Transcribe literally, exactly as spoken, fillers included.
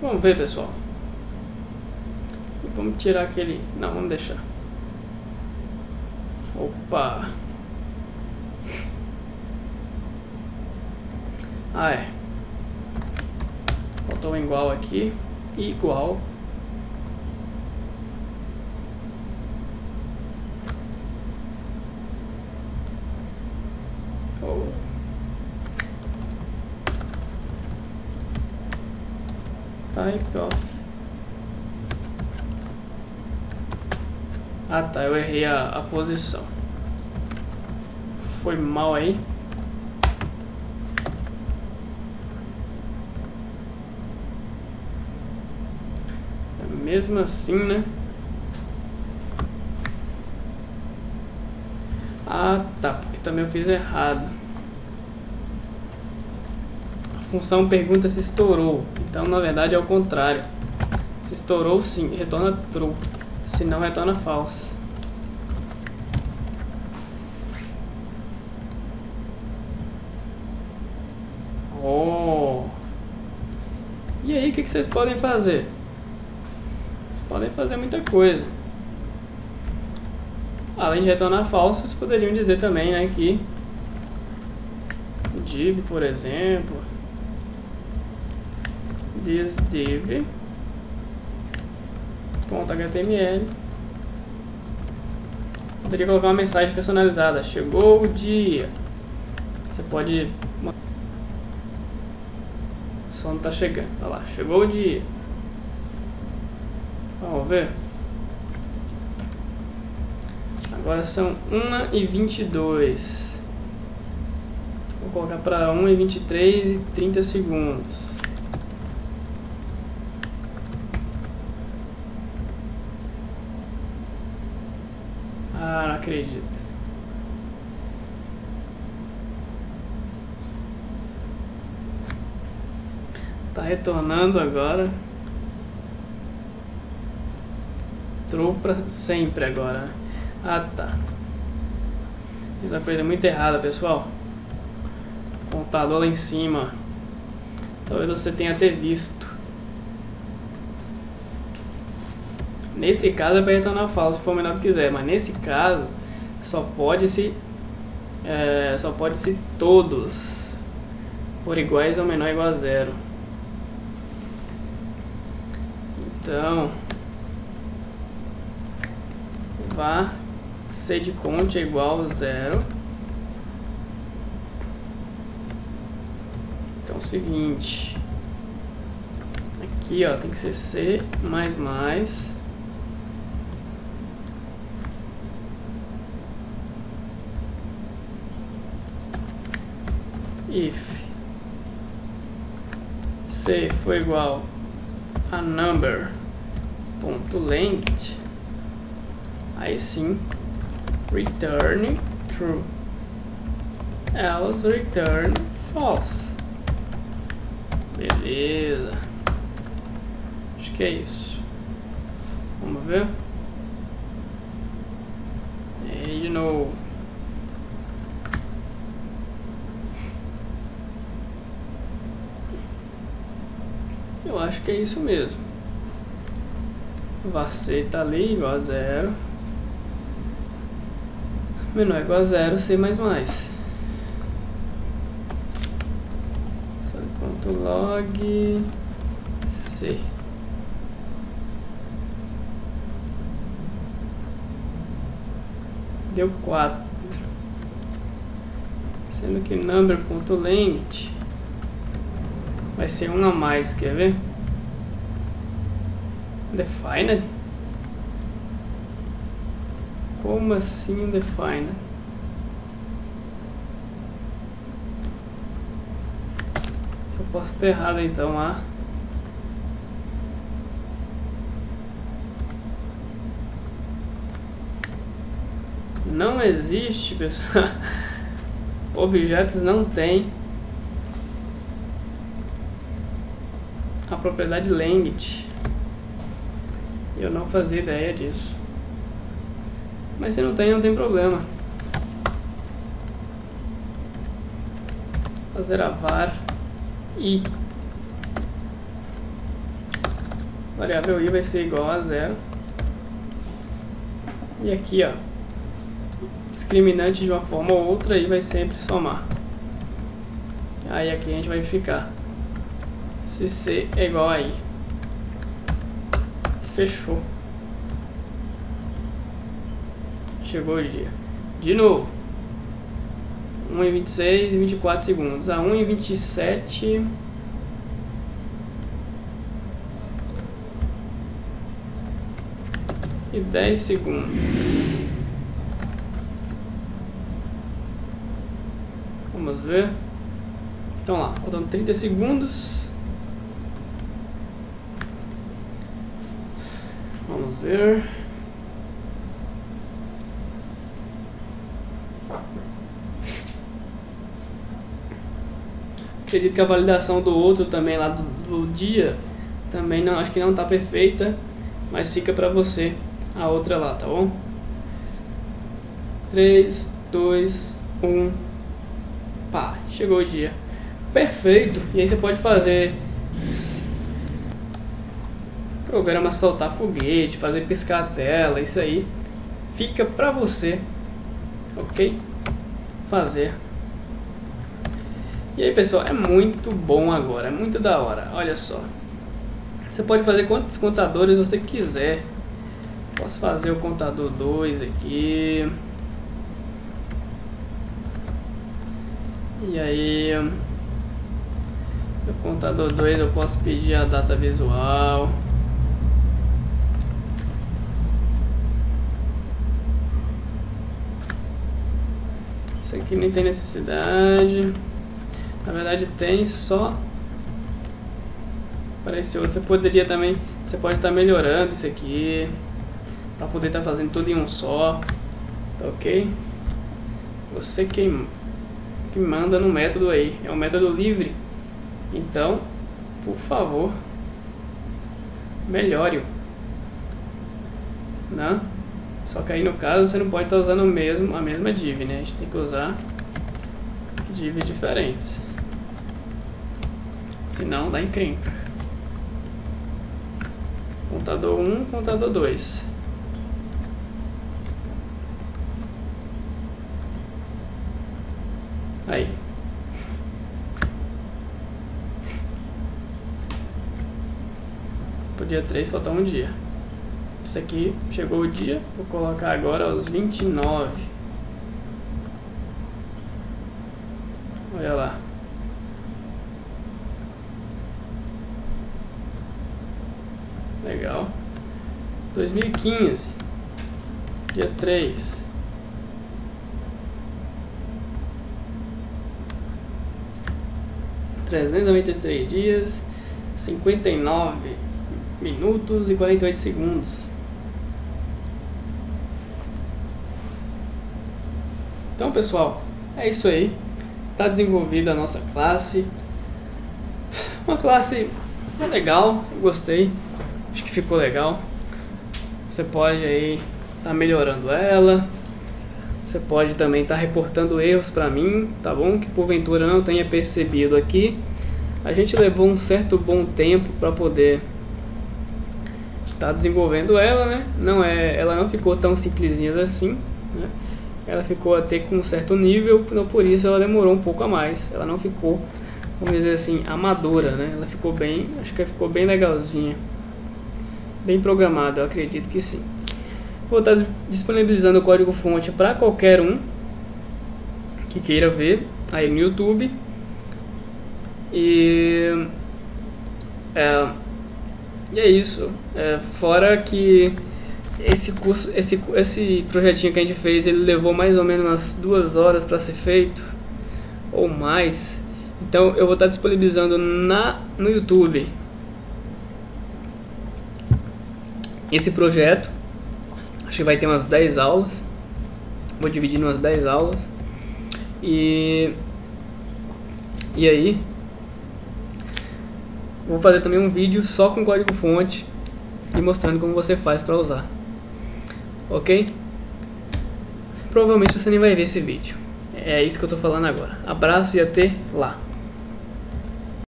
Vamos ver, pessoal. E vamos tirar aquele... Não, vamos deixar. Opa! Ah, é. Faltou um igual aqui. Igual. Oh. Type of. Ah, tá. Eu errei a, a posição. Foi mal aí. Mesmo assim, né? Ah, tá. Porque também eu fiz errado. A função pergunta se estourou. Então, na verdade, é o contrário. Se estourou, sim. Retorna true. Se não, retorna false. Oh! E aí, o que, que vocês podem fazer? Podem fazer muita coisa. Além de retornar falso, vocês poderiam dizer também, né, que div, por exemplo, this div .html, poderia colocar uma mensagem personalizada: chegou o dia. Você pode... O som tá chegando. Olha lá, chegou o dia. Vamos ver. Agora são uma e vinte e dois. Vou colocar para uma e vinte e três e trinta segundos. Ah, não acredito. Tá retornando agora. True pra sempre agora. Ah, tá. Fiz uma coisa muito errada, pessoal. Contador lá em cima. Talvez você tenha até visto. Nesse caso é para retornar falso, se for menor do que zero. Mas nesse caso só pode se é, só pode se todos for iguais ou menor ou igual a zero. Então var c de conte é igual a zero. Então é o seguinte, aqui ó, tem que ser c mais mais if c for igual a number ponto length, aí sim return true, else return false. Beleza, acho que é isso. Vamos ver. E de novo. Eu acho que é isso mesmo. Var c tá ali igual a zero. Menor igual a zero, c mais mais. Ponto log c. Deu quatro. Sendo que number.length vai ser um a mais, quer ver? Defined? Como assim defined? Se eu posso ter errado então lá. Não existe, pessoal. Objetos não tem a propriedade length. Eu não fazia ideia disso. Mas se não tem, não tem problema. Fazer a var i variável i vai ser igual a zero. E aqui, ó, discriminante de uma forma ou outra, i vai sempre somar. Aí aqui a gente vai verificar se c é igual a i. Fechou. Chegou o dia. De novo. um e vinte e seis e vinte e quatro segundos. A um e vinte e sete... e dez segundos. Vamos ver. Então lá, faltando trinta segundos. Vamos ver. Acredito que a validação do outro também lá do, do dia também não, acho que não tá perfeita, mas fica pra você a outra lá, tá bom? três, dois, um, pá, chegou o dia. Perfeito! E aí você pode fazer programa soltar foguete, fazer piscar a tela, isso aí fica pra você, ok? Fazer. E aí, pessoal, é muito bom agora, é muito da hora, olha só. Você pode fazer quantos contadores você quiser. Posso fazer o contador dois aqui. E aí, no contador dois eu posso pedir a data visual. Isso aqui nem tem necessidade. Na verdade tem, só para esse outro. Você poderia também, você pode estar melhorando isso aqui para poder estar fazendo tudo em um só, tá ok? Você quem que manda no método aí, é um método livre, então por favor melhore-o, né? Só que aí no caso você não pode estar usando o mesmo, a mesma div, né? A gente tem que usar divs diferentes, senão dá encrenca. Contador um, contador dois. Aí. Pro dia três falta um dia. Esse aqui chegou o dia, vou colocar agora aos vinte e nove. Olha lá. Legal. dois mil e quinze. Dia três. trezentos e noventa e três dias, cinquenta e nove minutos e quarenta e oito segundos. Então, pessoal, é isso aí. Está desenvolvida a nossa classe. Uma classe legal, gostei. Acho que ficou legal. Você pode aí tá melhorando ela. Você pode também estar tá reportando erros para mim, tá bom? Que porventura não tenha percebido aqui. A gente levou um certo bom tempo para poder estar tá desenvolvendo ela, né? Não é, ela não ficou tão simplesinha assim, né? Ela ficou até com um certo nível, então por isso ela demorou um pouco a mais. Ela não ficou, vamos dizer assim, amadora, né? Ela ficou bem, acho que ficou bem legalzinha, bem programada, eu acredito que sim. Vou estar disponibilizando o código-fonte para qualquer um que queira ver aí no YouTube. E é, e é isso. É, fora que esse curso, esse, esse projetinho que a gente fez, ele levou mais ou menos umas duas horas para ser feito ou mais. Então eu vou estar disponibilizando na, no YouTube esse projeto. Acho que vai ter umas dez aulas. Vou dividir em umas dez aulas. E E aí vou fazer também um vídeo só com código fonte e mostrando como você faz para usar. Ok? Provavelmente você nem vai ver esse vídeo. É isso que eu tô falando agora. Abraço e até lá.